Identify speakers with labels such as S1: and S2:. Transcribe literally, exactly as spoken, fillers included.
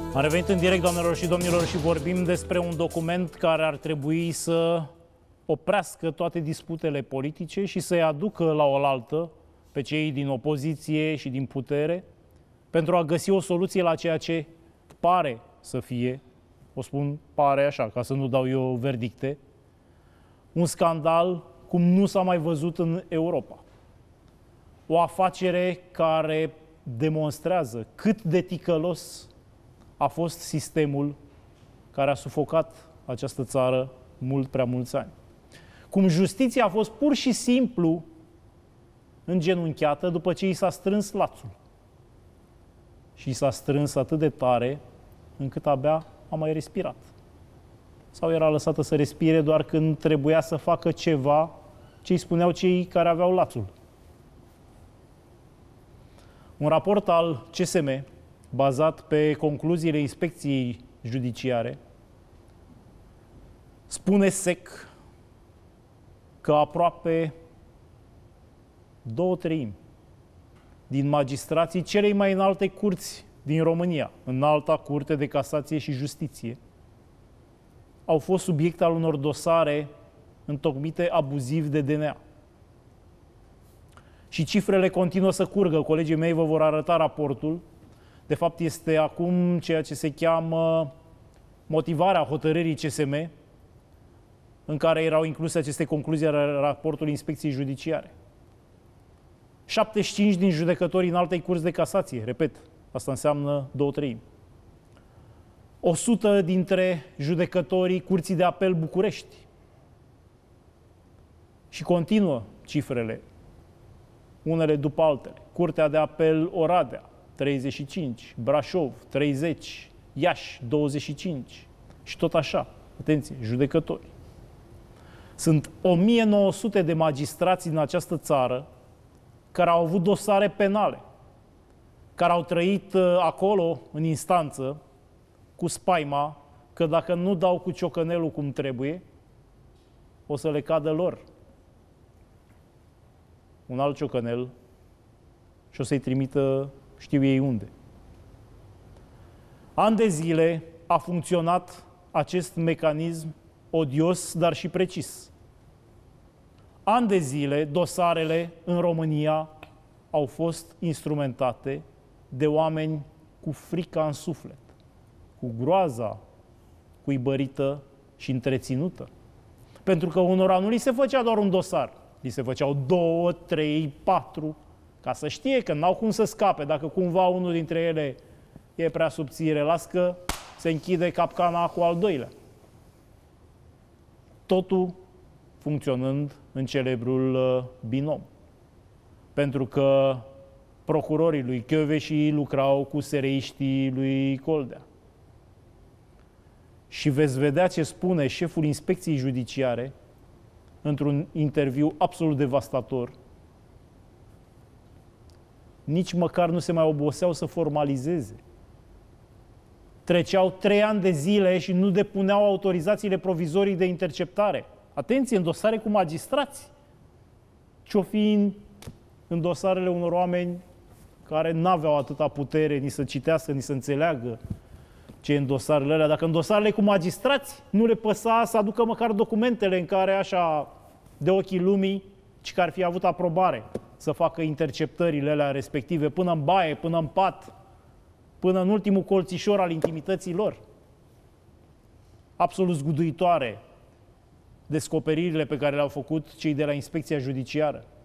S1: Am revenit în direct, doamnelor și domnilor, și vorbim despre un document care ar trebui să oprească toate disputele politice și să-i aducă la oaltă pe cei din opoziție și din putere pentru a găsi o soluție la ceea ce pare să fie, o spun pare așa, ca să nu dau eu verdicte, un scandal cum nu s-a mai văzut în Europa. O afacere care demonstrează cât de ticălos a fost sistemul care a sufocat această țară mult prea mulți ani. Cum justiția a fost pur și simplu îngenunchiată după ce i s-a strâns lațul. Și i s-a strâns atât de tare încât abia a mai respirat. Sau era lăsată să respire doar când trebuia să facă ceva ce îi spuneau cei care aveau lațul. Un raport al C S M, bazat pe concluziile inspecției judiciare, spune sec că aproape două treimi din magistrații celei mai înalte curți din România, Înalta Curte de Casație și Justiție, au fost subiect al unor dosare întocmite abuziv de D N A. Și cifrele continuă să curgă. Colegii mei vă vor arăta raportul. De fapt, este acum ceea ce se cheamă motivarea hotărârii C S M, în care erau incluse aceste concluzii ale raportului Inspecției Judiciare. șaptezeci și cinci din judecătorii în altei curți de casație, repet, asta înseamnă două treimi. o sută dintre judecătorii Curții de Apel București. Și continuă cifrele, unele după altele. Curtea de Apel Oradea, treizeci și cinci, Brașov, treizeci, Iași, douăzeci și cinci și tot așa. Atenție, judecători. Sunt o mie nouă sute de magistrați din această țară care au avut dosare penale, care au trăit acolo, în instanță, cu spaima că dacă nu dau cu ciocănelul cum trebuie, o să le cadă lor un alt ciocănel și o să-i trimită știu ei unde. Ani de zile a funcționat acest mecanism odios, dar și precis. Ani de zile dosarele în România au fost instrumentate de oameni cu frica în suflet, cu groaza cuibărită și întreținută. Pentru că unora nu li se făcea doar un dosar, li se făceau două, trei, patru, ca să știe că n-au cum să scape. Dacă cumva unul dintre ele e prea subțire, las că se închide capcana cu al doilea. Totul funcționând în celebrul binom. Pentru că procurorii lui Kövesi lucrau cu sereiștii lui Coldea. Și veți vedea ce spune șeful Inspecției Judiciare într-un interviu absolut devastator. Nici măcar nu se mai oboseau să formalizeze. Treceau trei ani de zile și nu depuneau autorizațiile provizorii de interceptare. Atenție, în dosare cu magistrați. Ce-o fi în, în dosarele unor oameni care n-aveau atâta putere ni să citească, ni să înțeleagă ce e în dosarele alea. Dacă în dosarele cu magistrați nu le păsa să aducă măcar documentele în care așa, de ochii lumii, ci că ar fi avut aprobare să facă interceptările alea respective până în baie, până în pat, până în ultimul colțișor al intimității lor. Absolut zguduitoare descoperirile pe care le-au făcut cei de la Inspecția Judiciară.